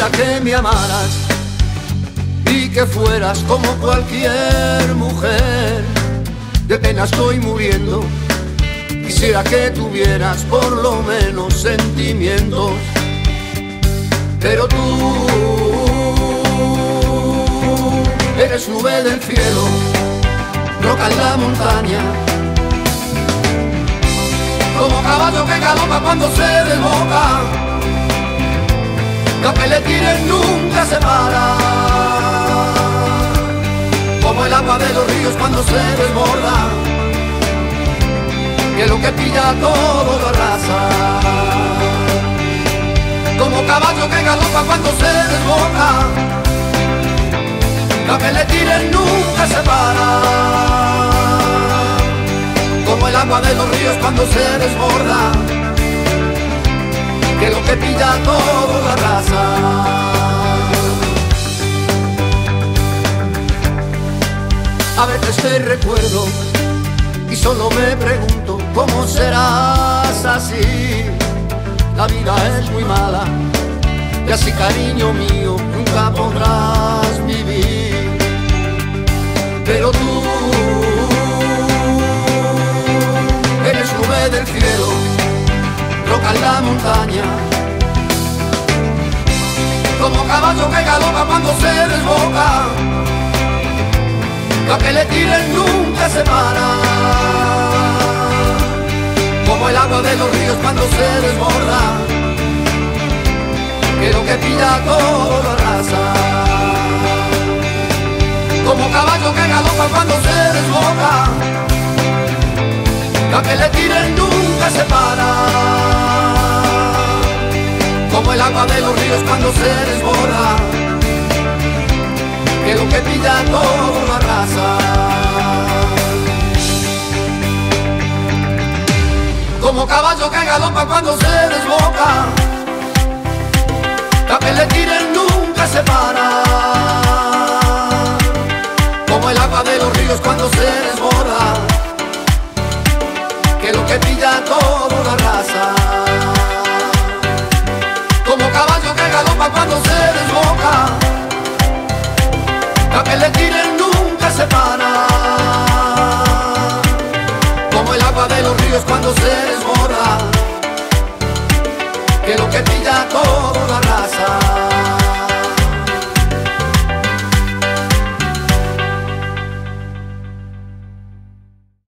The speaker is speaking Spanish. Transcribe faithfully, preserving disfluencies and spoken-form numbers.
Quisiera que me amaras y que fueras como cualquier mujer. De pena estoy muriendo. Quisiera que tuvieras por lo menos sentimientos. Pero tú eres nube del cielo, roca en la montaña, como caballo que galopa cuando se desboca. Lo que le tiren nunca se para, como el agua de los ríos cuando se desborda, que lo que pilla todo lo arrasa. Como caballo que galopa cuando se desboca, lo que le tiren nunca se para, como el agua de los ríos cuando se desborda, que lo que pilla todo lo arrasa. A veces te recuerdo y solo me pregunto cómo serás así. La vida es muy mala y así, cariño mío, nunca podrás vivir. Pero tú eres nube del cielo, roca en la montaña, como caballo que galopa cuando se desboca. Lo que le tiren nunca se para, como el agua de los ríos cuando se desborda, que lo que pilla todo lo arrasa. Como caballo que galopa cuando se desboca, lo que le tiren nunca se para, como el agua de los ríos cuando se desborda, que lo que pilla todo lo arrasa. Como caballo que galopa cuando se desboca, lo que le tiren nunca se para, como el agua de los ríos cuando se desborda, que lo que pilla todo lo arrasa. Como caballo que galopa cuando se desboca, lo que le tiren nunca se para,